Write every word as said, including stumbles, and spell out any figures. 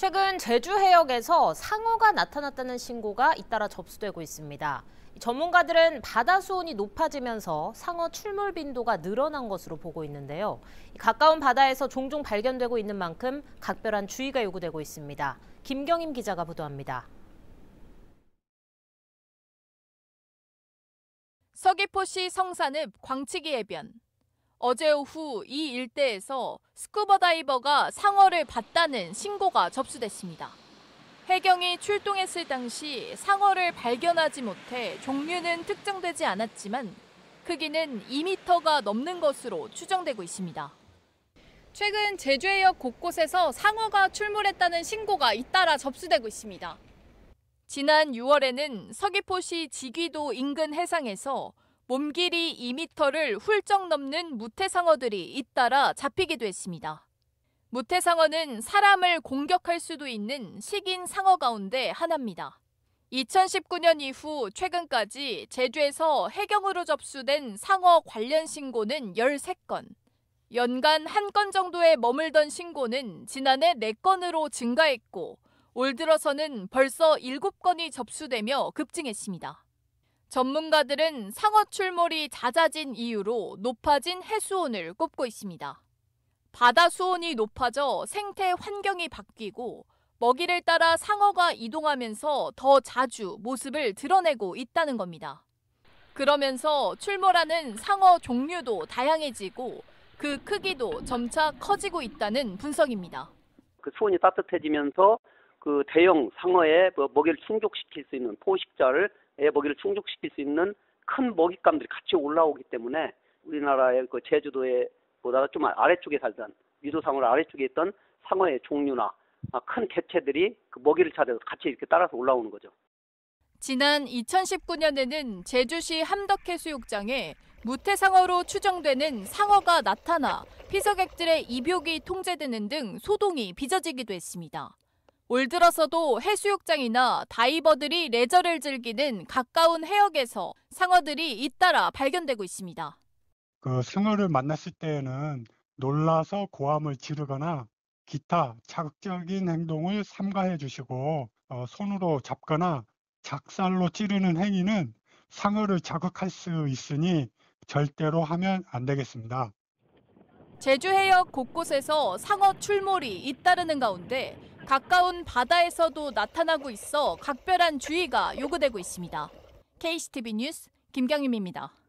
최근 제주 해역에서 상어가 나타났다는 신고가 잇따라 접수되고 있습니다. 전문가들은 바다 수온이 높아지면서 상어 출몰 빈도가 늘어난 것으로 보고 있는데요. 가까운 바다에서 종종 발견되고 있는 만큼 각별한 주의가 요구되고 있습니다. 김경임 기자가 보도합니다. 서귀포시 성산읍 광치기 해변. 어제 오후 이 일대에서 스쿠버 다이버가 상어를 봤다는 신고가 접수됐습니다. 해경이 출동했을 당시 상어를 발견하지 못해 종류는 특정되지 않았지만 크기는 이 미터가 넘는 것으로 추정되고 있습니다. 최근 제주 해역 곳곳에서 상어가 출몰했다는 신고가 잇따라 접수되고 있습니다. 지난 유월에는 서귀포시 지귀도 인근 해상에서 몸 길이 이 미터를 훌쩍 넘는 무태상어들이 잇따라 잡히기도 했습니다. 무태상어는 사람을 공격할 수도 있는 식인 상어 가운데 하나입니다. 이천십구 년 이후 최근까지 제주에서 해경으로 접수된 상어 관련 신고는 열세 건. 연간 한 건 정도에 머물던 신고는 지난해 네 건으로 증가했고 올 들어서는 벌써 일곱 건이 접수되며 급증했습니다. 전문가들은 상어 출몰이 잦아진 이유로 높아진 해수온을 꼽고 있습니다. 바다 수온이 높아져 생태 환경이 바뀌고 먹이를 따라 상어가 이동하면서 더 자주 모습을 드러내고 있다는 겁니다. 그러면서 출몰하는 상어 종류도 다양해지고 그 크기도 점차 커지고 있다는 분석입니다. 그 수온이 따뜻해지면서 그 대형 상어의 먹이를 충족시킬 수 있는 포식자를 의 먹이를 충족시킬 수 있는 큰 먹잇감들이 같이 올라오기 때문에 우리나라의 그 제주도에 보다 좀 아래쪽에 살던 위도상어를 아래쪽에 있던 상어의 종류나 큰 개체들이 그 먹이를 찾아서 같이 이렇게 따라서 올라오는 거죠. 지난 이천십구 년에는 제주시 함덕해수욕장에 무태상어로 추정되는 상어가 나타나 피서객들의 입욕이 통제되는 등 소동이 빚어지기도 했습니다. 올 들어서도 해수욕장이나 다이버들이 레저를 즐기는 가까운 해역에서 상어들이 잇따라 발견되고 있습니다. 그 상어를 만났을 때에는 놀라서 고함을 지르거나 기타 자극적인 행동을 삼가해 주시고 어, 손으로 잡거나 작살로 찌르는 행위는 상어를 자극할 수 있으니 절대로 하면 안 되겠습니다. 제주 해역 곳곳에서 상어 출몰이 잇따르는 가운데 가까운 바다에서도 나타나고 있어 각별한 주의가 요구되고 있습니다. 케이씨티비 뉴스 김경임입니다.